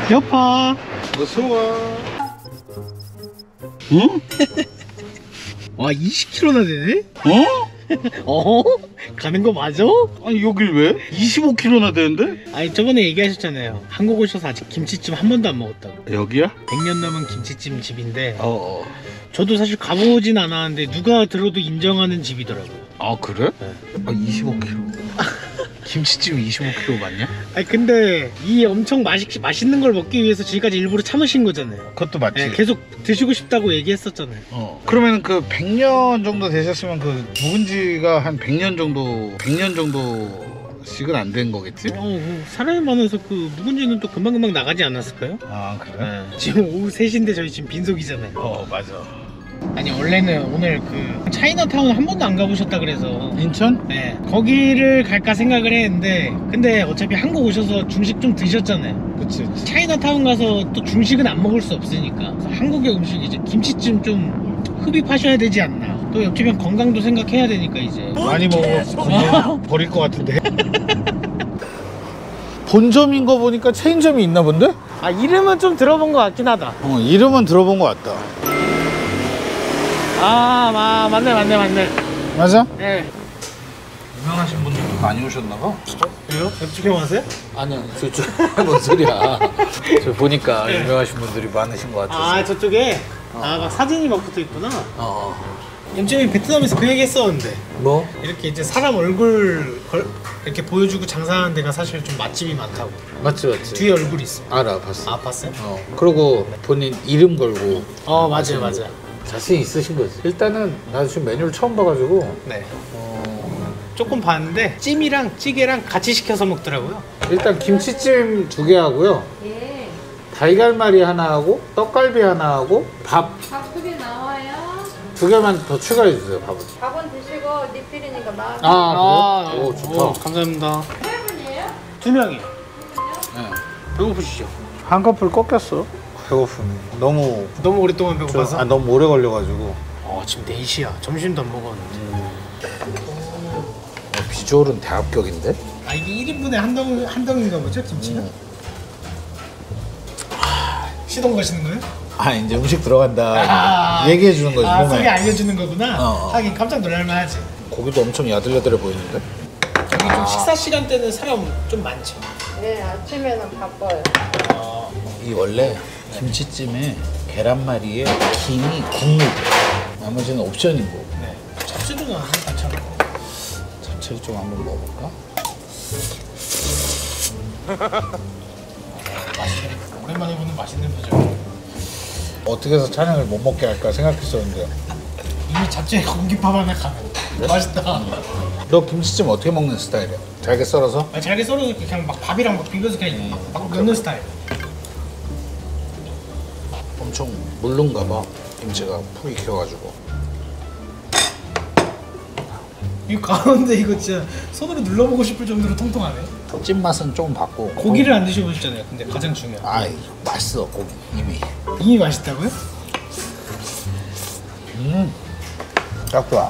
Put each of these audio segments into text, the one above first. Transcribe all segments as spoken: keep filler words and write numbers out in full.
여파 어서와. 응? 와 이십 킬로미터나 되네? 어? 어? 가는 거 맞아? 아니 여길 왜? 이십오 킬로미터나 되는데? 아니 저번에 얘기하셨잖아요. 한국 오셔서 아직 김치찜 한 번도 안 먹었다고. 여기야? 백 년 넘은 김치찜 집인데 어. 저도 사실 가보진 않았는데 누가 들어도 인정하는 집이더라고요. 아 그래? 네. 아 이십오 킬로미터. 김치찜 이십오 킬로미터 맞냐? 아니 근데 이 엄청 맛있, 맛있는 걸 먹기 위해서 지금까지 일부러 참으신 거잖아요. 그것도 맞지. 네, 계속 드시고 싶다고 얘기했었잖아요. 어. 그러면 그 백 년 정도 되셨으면 그 묵은지가 한 백 년 정도 백 년 정도씩은 안 된 거겠지? 어, 사람이 많아서 그 묵은지는 또 금방금방 나가지 않았을까요? 아 그래? 네. 지금 오후 세 시인데 저희 지금 빈속이잖아요. 어 맞아. 아니 원래는 오늘 그 차이나타운 한 번도 안 가보셨다 그래서 인천? 네 거기를 갈까 생각을 했는데 근데 어차피 한국 오셔서 중식 좀 드셨잖아요. 그치 그치. 차이나타운 가서 또 중식은 안 먹을 수 없으니까 그래서 한국의 음식 이제 김치찜 좀 흡입하셔야 되지 않나. 또 옆집엔 건강도 생각해야 되니까 이제 많이 먹어서 건강 버릴 것 같은데. 본점인 거 보니까 체인점이 있나 본데? 아 이름은 좀 들어본 것 같긴 하다. 어 이름은 들어본 것 같다. 아, 마, 맞네 맞네 맞네. 맞아? 네. 유명하신 분들도 많이 오셨나 봐. 왜요? 옆집에 와세요? 아니요 저쪽 뭔 소리야. 저 보니까 유명하신 분들이 많으신 것 같아서. 아 저쪽에 아 막 사진이 막 붙어 있구나. 어. 염증이 베트남에서 그 얘기 했었는데 뭐? 이렇게 이제 사람 얼굴 걸, 이렇게 보여주고 장사하는 데가 사실 좀 맛집이 많다고. 맞지 맞지. 뒤에 얼굴이 있어. 알아 봤어. 아 봤어요? 어. 그리고 본인 이름 걸고 어 맞아요 맞아요. 자신 있으신 거지. 일단은 나 지금 메뉴를 처음 봐가지고 네. 어. 조금 봤는데 찜이랑 찌개랑 같이 시켜서 먹더라고요. 일단 김치찜 두 개 하고요. 예. 달걀말이 하나 하고 떡갈비 하나 하고 밥 밥 두 개 나와요. 두 개만 더 추가해 주세요. 밥은. 밥은 드시고 리필이니까 만 원. 아, 그래요? 오 좋다. 오, 감사합니다. 세 분이에요? 두 명이요. 네. 배고프시죠? 한 커플 꺾였어. 배고프네. 너무 너무 오랫동안 저, 배고파서. 아, 너무 오래 걸려가지고. 어 지금 네 시야. 점심도 안 먹었는데. 어, 비주얼은 대합격인데? 아 이게 일 인분에 한 덩, 한 덩인가 보죠 김치는? 음. 시동 거시는 거예요? 아 이제 음식 들어간다. 아, 얘기해 주는 거지. 아 몸에. 속에 알려주는 거구나. 어, 어. 하긴 깜짝 놀랄만 하지. 고기도 엄청 야들야들해 보이는데? 여기 좀 식사 시간대는 사람 좀 많죠. 네, 아침에는 바빠요. 어, 이 원래 김치찜에 계란말이에 김이 국물. 나머지는 옵션이고. 네. 잡채도 나는 괜찮아. 잡채를 좀 한번 먹어볼까? 맛있네. 오랜만에 보는 맛있는 표정. 어떻게 해서 찬양을 못 먹게 할까 생각했었는데. 이미 잡채에 공깃밥 하나 가면 네? 맛있다. 너 김치찜 어떻게 먹는 스타일이야? 잘게 썰어서? 아, 잘게 썰어서 이렇게 그냥 막 밥이랑 막 비벼서 그냥 막 넣는 스타일. 엄청 물른가 봐. 김치가 푹 익혀가지고. 이 가운데 이거 진짜 손으로 눌러보고 싶을 정도로 통통하네. 찐맛은 조금 받고. 고기를 안 드셔보셨잖아요. 근데 가장 중요한. 아이 맛있어 고기 이미. 이미 맛있다고요? 음, 딱 좋아.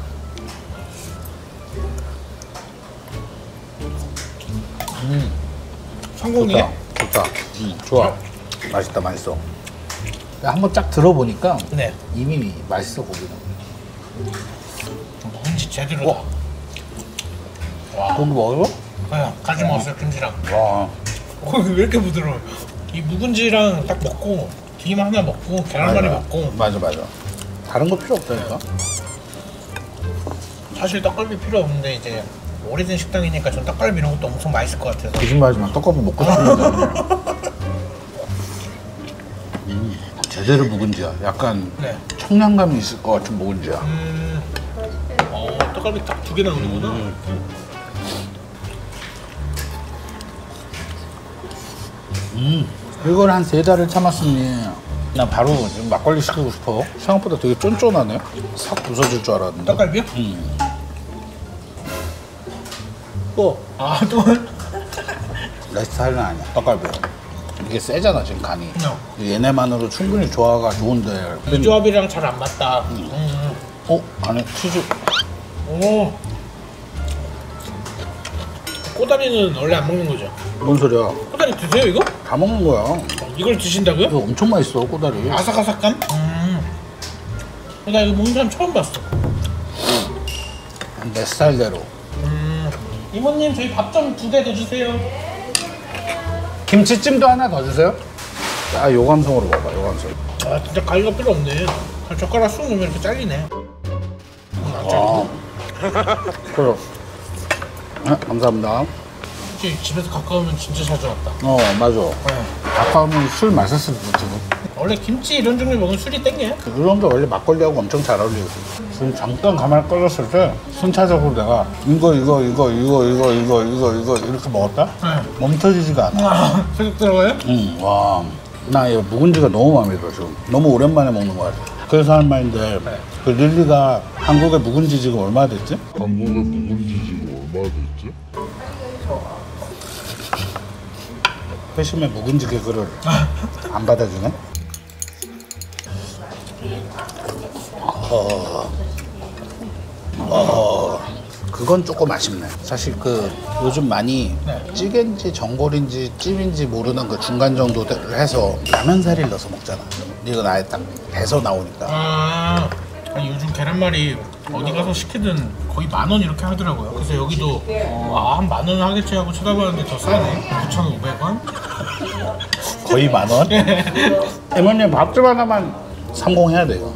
음, 성공이에요? 좋다. 좋다. 음, 좋아. 맛있다, 맛있어. 한번 쫙 들어보니까 네. 이미 맛있어 고기는. 묵은지 제대로. 와. 와. 고기 먹어? 네, 같이 먹었어요 김치랑. 와. 어, 왜 이렇게 부드러워요? 이 묵은지랑 딱 먹고 김 하나 먹고 계란말이 맞아. 먹고 맞아, 맞아. 다른 거 필요 없다니까. 사실 떡갈비 필요 없는데 이제 오래된 식당이니까 전 떡갈비 이런 것도 엄청 맛있을 것 같아서. 거짓말하지만 떡갈비 먹고 싶은데. 음, 제대로 묵은지야. 약간 네. 청량감이 있을 것 같은 묵은지야. 음. 어, 떡갈비 딱 두 개 나오는구나. 음. 음, 이걸 한 세 달을 참았으니 나 바로 지금 막걸리 시키고 싶어. 생각보다 되게 쫀쫀하네. 싹 부서질 줄 알았는데. 떡갈비요? 음. 또. 아 또. 내 스타일은 아니야. 떡갈비. 이게 세잖아 지금 간이. 어. 얘네만으로 충분히 조화가 좋은데. 이 조합이랑 잘 안 맞다. 음. 음. 어? 안에 치즈. 오. 꼬다리는 원래 안 먹는 거죠? 뭔 소리야? 꼬다리 드세요 이거? 다 먹는 거야. 이걸 드신다고요? 이거 엄청 맛있어 꼬다리. 아삭아삭감? 음. 나 이거 먹는 사람 처음 봤어. 내 스타일대로. 음. 이모님 저희 밥 좀 두 개 더 주세요. 김치찜도 하나 더 주세요. 아, 요 감성으로 먹어봐, 요 감성. 아 진짜 가위가 필요 없네. 그냥 젓가락 쑥 넣으면 이렇게 잘리네. 아, 그럼. 아, 감사합니다. 혹시 집에서 가까우면 진짜 자주 왔다. 어, 맞아. 네. 아까우면 술 마셨을 때 지금. 원래 김치 이런 종류 먹으면 술이 땡겨요? 그 정도 원래 막걸리하고 엄청 잘 어울리거든. 지금 잠깐 가만히 꺼졌을 때 순차적으로 내가 이거 이거 이거 이거 이거 이거 이거 이거 이렇게 먹었다? 네. 멈춰지지가 않아. 아, 계속 들어가요? 응, 와. 나 이 묵은지가 너무 마음에 들어 지금. 너무 오랜만에 먹는 거 같아. 그래서 하는 말인데 그 릴리가 한국에 묵은지 지금 얼마 됐지? 한국에 묵은지 지금 얼마 됐지? 회심의 묵은지 개그를 안 받아주네? 어, 어, 그건 조금 아쉽네. 사실 그 요즘 많이 네. 찌개인지 전골인지 찜인지 모르는 그 중간 정도를 해서 라면사리를 넣어서 먹잖아. 이건 아예 딱 배서 나오니까. 아, 아니 요즘 계란말이 어디 가서 시키든 거의 만 원 이렇게 하더라고요. 그래서 여기도 어, 아, 한 만 원 하겠지 하고 쳐다봤는데 더 싸네. 구천오백 원? 거의 만 원? 에모님 밥집 하나만 성공해야 돼요.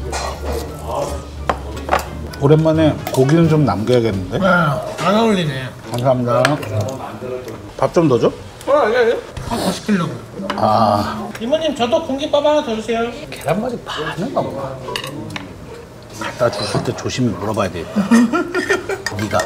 오랜만에 고기는 좀 남겨야겠는데? 네, 안 어울리네. 감사합니다. 밥 좀 더 줘? 어, 아니, 아니. 더 시키려고. 아, 이모님, 저도 공깃밥 하나 더 주세요. 계란말이 반은 넘나? 갖다 주실 때 조심히 물어봐야 돼. 네가.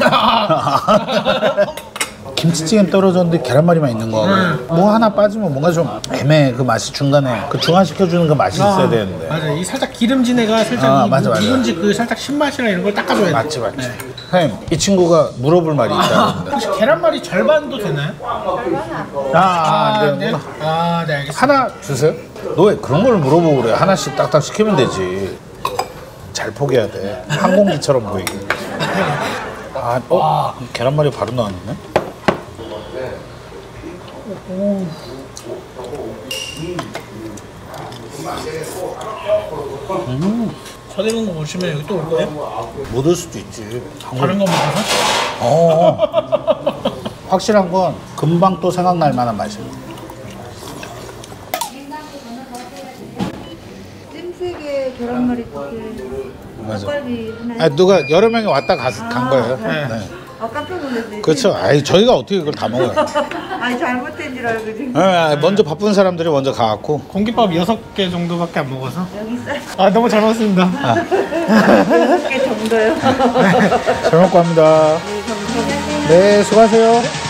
김치찌개는 떨어졌는데 계란말이만 있는 거. 음. 뭐 하나 빠지면 뭔가 좀 애매해. 그 맛이 중간에 그 중화시켜주는 그 맛이 있어야 되는데. 맞아, 이 살짝 기름진 애가 살짝 아, 이 맞아, 맞아. 묵은지 그 살짝 신맛이랑 이런 걸 닦아줘야 돼. 맞지 맞지. 선생님 이 친구가 물어볼 말이 있다는데. 혹시 계란말이 절반도 되나요? 아, 아, 네. 네. 아, 네, 알겠습니다. 하나 주세요. 너 왜 그런 걸 물어보고 그래? 하나씩 딱딱 시키면 되지. 잘 포기해야 돼. 항공기처럼 보이게. 아, 어? 계란말이 바로 나왔네. 음. 서대문 거 보시면 여기 또 올 거예요? 못 올 수도 있지. 다른 거 먹어서? 어. 확실한 건 금방 또 생각날 만한 맛이야. 찜색에 계란말이 볶음 맞아. 닭갈비 하나. 아, 누가 여러 명이 왔다 가, 간 거예요. 네. 네. 아 깜짝 놀랐네. 그렇죠. 아이, 저희가 어떻게 그걸 다 먹어요? 아니 잘못된 줄 알고 지금 네, 먼저 바쁜 사람들이 먼저 가갖고. 공깃밥 여섯 개 정도밖에 안 먹어서. 여기 쌀 아, 너무 잘 먹었습니다. 여섯 개 정도요. 잘 먹고 합니다. 네, 감사합니다. 네, 수고하세요.